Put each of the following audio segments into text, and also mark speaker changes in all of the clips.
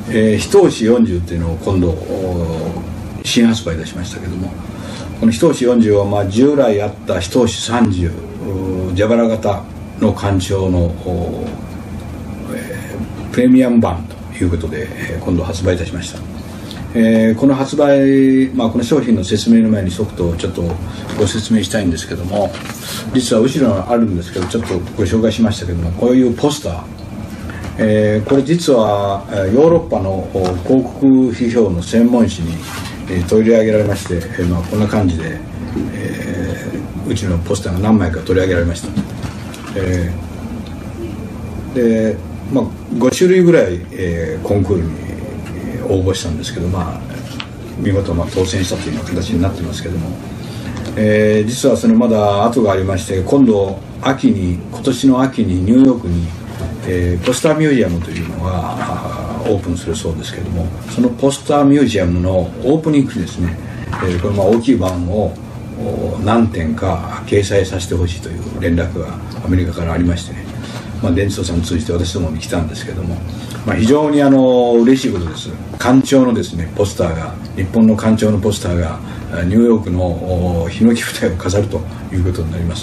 Speaker 1: 一押し40っていうのを今度新発売いたしましたけども、この一押し40は従来あった一押し30蛇腹型の干潮の、プレミアム版ということで、今度発売いたしました。この発売、この商品の説明の前に一言ちょっとご説明したいんですけども、実は後ろにあるんですけど、ちょっとご紹介しましたけども、こういうポスター、これ実はヨーロッパの広告批評の専門誌に取り上げられまして、こんな感じで、うちのポスターが何枚か取り上げられました。で、5種類ぐらい、コンクールに応募したんですけど、見事当選したというような形になってますけども、実はそれまだ後がありまして、今年の秋にニューヨークに、ポスターミュージアムというのがオープンするそうですけども、そのポスターミュージアムのオープニングにですね、これ大きい版を何点か掲載させてほしいという連絡がアメリカからありましてね、電通さんを通じて私どもに来たんですけども、非常に嬉しいことです。干潮のですねポスターが、日本の干潮のポスターがニューヨークのヒノキ舞台を飾るということになります。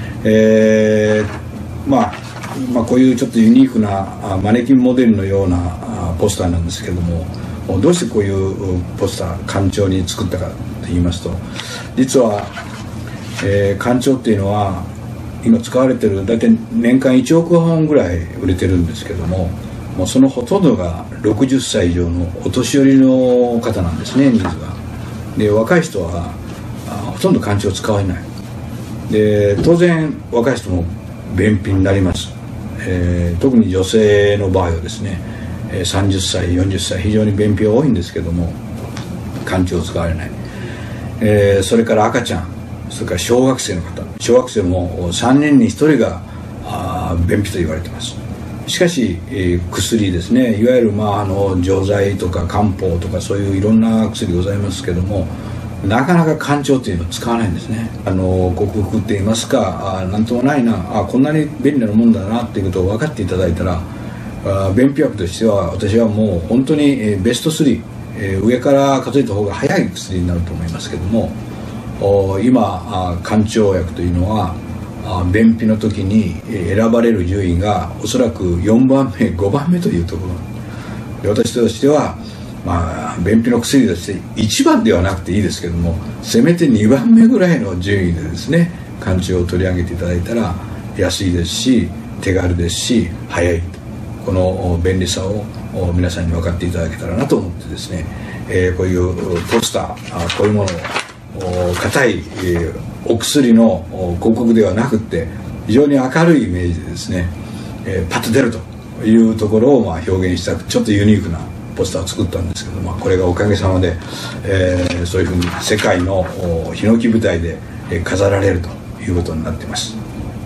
Speaker 1: こういうちょっとユニークなマネキンモデルのようなポスターなんですけども、どうしてこういうポスター干潮に作ったかといいますと、実は、干潮っていうのは今使われてる大体年間1億本ぐらい売れてるんですけども、そのほとんどが60歳以上のお年寄りの方なんですね、ニーズが。で、若い人はほとんど干潮を使わない。で、当然若い人も便秘になります。特に女性の場合はですね、30歳40歳非常に便秘が多いんですけども、干潮を使われない。それから赤ちゃん、それから小学生の方、小学生も3人に1人が便秘と言われています。しかし、薬ですね、いわゆる錠剤とか漢方とかそういういろんな薬ございますけども、なかなか干潮っていうのを使わないんですね。克服って言いますか、なんともないな、こんなに便利なもんだなっていうことを分かっていただいたら、便秘薬としては私はもう本当にベスト3、上から数えた方が早い薬になると思いますけども、今干潮薬というのは便秘の時に選ばれる順位がおそらく4番目5番目というところで、私としては便秘の薬として1番ではなくていいですけども、せめて2番目ぐらいの順位でですね、干潮を取り上げていただいたら安いですし手軽ですし早い、この便利さを皆さんに分かっていただけたらなと思ってですね、こういうポスター、こういうものを硬いお薬の広告ではなくって非常に明るいイメージでですね、パッと出るというところを表現したちょっとユニークなポスターを作ったんですけど、これがおかげさまで、そういうふうに世界のヒノキ舞台で飾られるということになっています。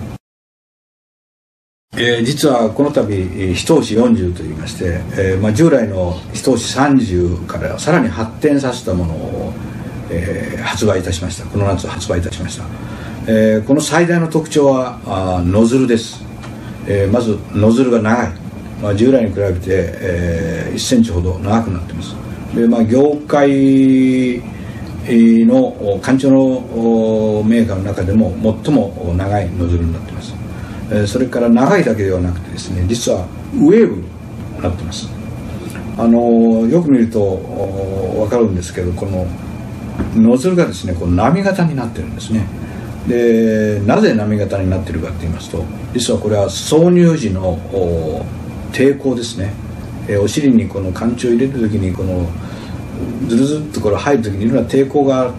Speaker 1: 実はこの度一押し40といいまして、従来の一押し30からさらに発展させたものを、発売いたしました。この夏発売いたしました。この最大の特徴はノズルです。まずノズルが長い、従来に比べて、1センチほど長くなっています。で、業界の干潮のメーカーの中でも最も長いノズルになっています。それから長いだけではなくてですね、実はウェーブになっています。よく見ると分かるんですけど、このノズルがですね、こう波型になってるんですね。で、なぜ波型になっているかと言いますと、実はこれは挿入時の抵抗ですね。お尻にこの干潮を入れる時にこのずるずるっとこれ入る時にいろんな抵抗があって、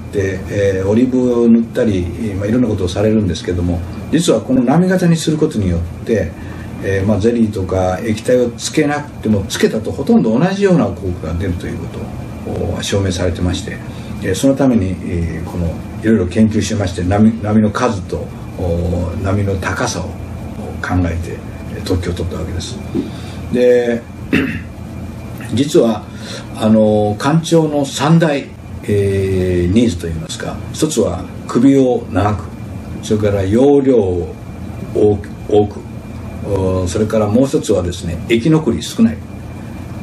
Speaker 1: オリーブを塗ったり、いろんなことをされるんですけども、実はこの波型にすることによって、ゼリーとか液体をつけなくてもつけたとほとんど同じような効果が出るということを証明されてまして、そのためにこのいろいろ研究しまして、波の数と波の高さを考えて特許を取ったわけです。で、実は干潮の3大、ニーズといいますか、一つは首を長く、それから容量を多く、それからもう一つはですね、液残り少ない、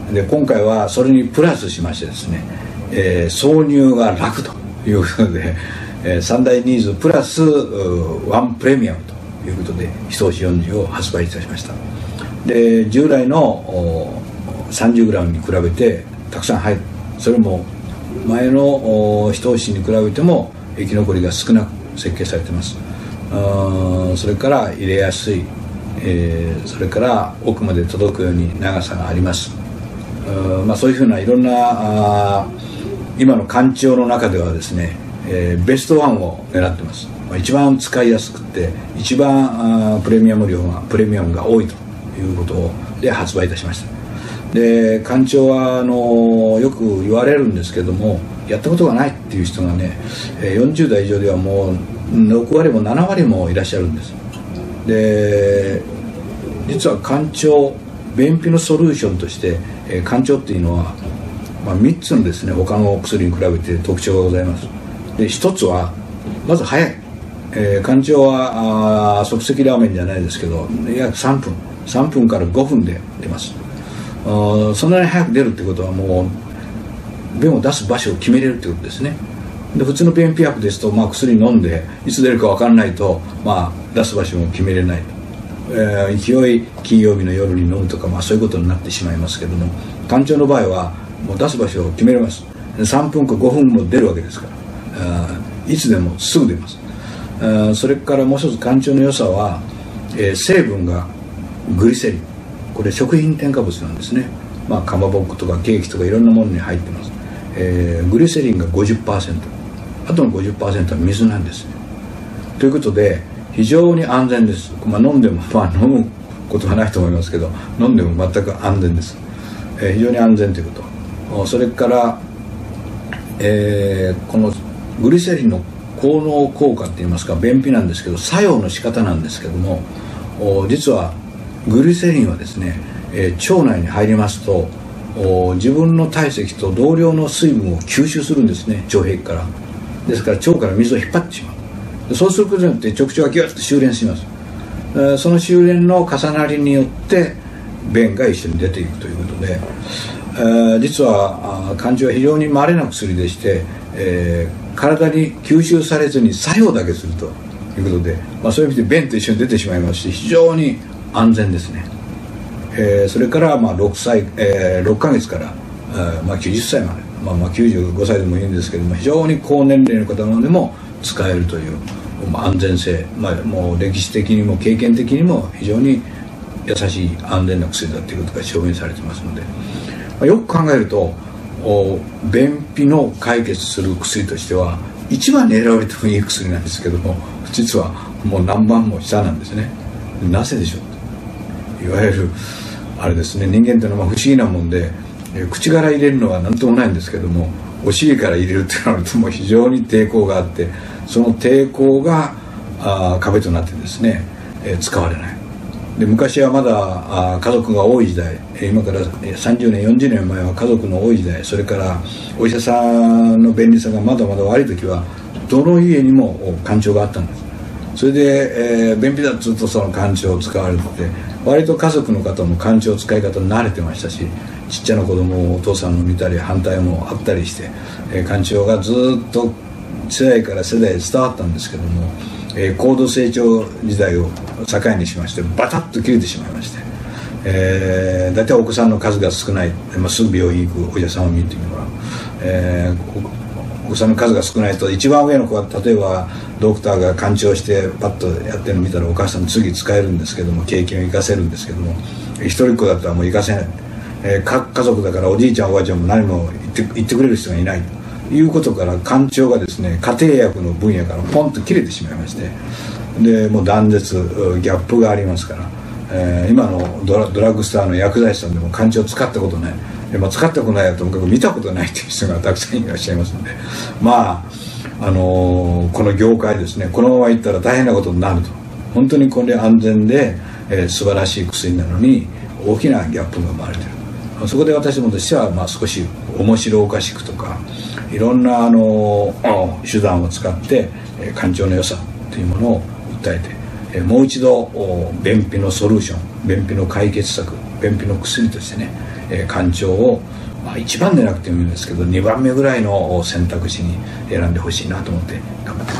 Speaker 1: で今回はそれにプラスしましてですね、挿入が楽ということで、三大ニーズプラスワンプレミアムということで一押し40を発売いたしました。で従来の 30g に比べてたくさん入る、それも前の一押しに比べても生き残りが少なく設計されています。それから入れやすい、それから奥まで届くように長さがあります。そういうふうないろんな今の官庁の中ではですね、ベストワンを狙ってます。一番使いやすくて一番プレミアムが多いということで発売いたしました。で官庁はよく言われるんですけども、やったことがないっていう人がね、40代以上ではもう6割も7割もいらっしゃるんです。で実は官庁便秘のソリューションとして官庁っていうのは、3つのですね他の薬に比べて特徴がございます。で1つはまず早い、官庁は即席ラーメンじゃないですけど約3分から5分で出ます。そんなに早く出るってことはもう便を出す場所を決めれるってことですね。で普通の便秘薬ですと、薬飲んでいつ出るか分からないと、出す場所も決めれない、勢い金曜日の夜に飲むとか、そういうことになってしまいますけども、官庁の場合はもう出す場所を決めれます。3分か5分も出るわけですから、いつでもすぐ出ます。それからもう一つ官庁の良さは、成分がグリセリン、これ食品添加物なんですね。かまぼっことかケーキとかいろんなものに入ってます。グリセリンが 50%、 あとの 50% は水なんですね。ということで非常に安全です。飲んでも飲むことはないと思いますけど、飲んでも全く安全です。非常に安全ということ。それから、このグリセリンの効能効果っていいますか、便秘なんですけど作用の仕方なんですけども、実はグリセリンはですね、腸内に入りますと自分の体積と同量の水分を吸収するんですね、腸壁から。ですから腸から水を引っ張ってしまう。そうすることによって直腸がギュッと収斂します。その収斂の重なりによって便が一緒に出ていくということで、実は肝腸は非常に稀な薬でして、体に吸収されずに作用だけするということで、そういう意味で便と一緒に出てしまいますし、非常に安全ですね。それから6ヶ月から、90歳まで、95歳でもいいんですけども、非常に高年齢の方までも使えるという、安全性、もう歴史的にも経験的にも非常に優しい安全な薬だということが証明されてますので、よく考えると便秘の解決する薬としては一番に選ばれてもいい薬なんですけども、実はもう何番も下なんですね。なぜでしょう。いわゆるあれですね、人間っていうのは不思議なもんで、口から入れるのは何ともないんですけども、お尻から入れるってなるともう非常に抵抗があって、その抵抗が壁となってですね、使われない。で昔はまだ家族が多い時代、今から30年40年前は家族の多い時代、それからお医者さんの便利さがまだまだ悪い時はどの家にも肝腸があったんです。それで、便秘だっつうとその肝腸を使われてて、割と家族の方も肝腸使い方慣れてましたし、ちっちゃな子供をお父さんの見たり反対もあったりして、肝腸がずっと世代から世代へ伝わったんですけども、高度成長時代を境にしましてバタッと切れてしまいまして、大体お子さんの数が少ない、すぐ病院行く、お医者さんを見てもらう、お子さんの数が少ないと、一番上の子は例えばドクターが肝腸してパッとやってるの見たらお母さん次使えるんですけども、経験を生かせるんですけども、一人っ子だったらもう生かせない、家族だからおじいちゃんおばあちゃんも何も言ってくれる人がいないということから、肝腸がですね家庭薬の分野からポンと切れてしまいまして、でもう断絶ギャップがありますから、今のドラッグストアの薬剤師さんでも肝腸使ったことない、使ったことないやともかく見たことないという人がたくさんいらっしゃいますので、この業界ですね、このままいったら大変なことになると。本当にこれ安全で、素晴らしい薬なのに大きなギャップが生まれている。そこで私どもとしては、少し面白おかしくとかいろんな手段を使って肝腸の良さというものを訴えて、もう一度便秘のソリューション、便秘の解決策便秘の薬としてね、肝腸を、1番でなくてもいいんですけど2番目ぐらいの選択肢に選んでほしいなと思って頑張ってます。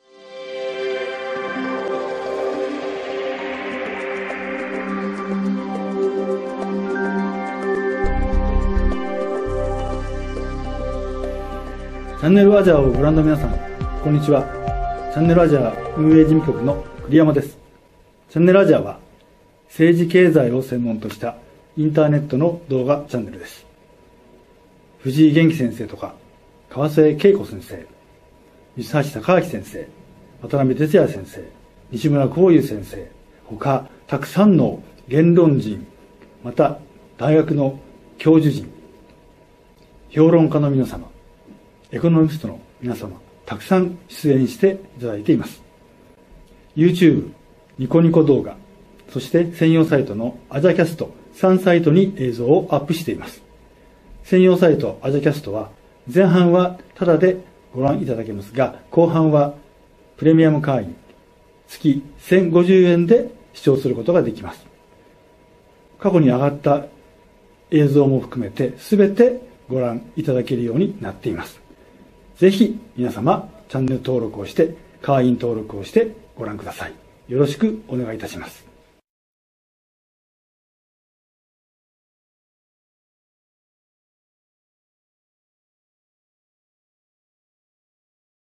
Speaker 2: チャンネルアジアをご覧の皆さん、こんにちは。チャンネルアジア運営事務局の栗山です。チャンネルアジアは政治経済を専門としたインターネットの動画チャンネルです。藤井元気先生とか川瀬恵子先生、三橋貴明先生、渡辺哲也先生、西村光雄先生、他たくさんの言論人、また大学の教授陣、評論家の皆様、エコノミストの皆様、たくさん出演していただいています。YouTube、ニコニコ動画、そして専用サイトのアジャキャスト3サイトに映像をアップしています。専用サイトアジャキャストは前半はタダでご覧いただけますが、後半はプレミアム会員月1050円で視聴することができます。過去に上がった映像も含めて全てご覧いただけるようになっています。ぜひ皆様チャンネル登録をして会員登録をしてご覧ください。よろしくお願いいたします。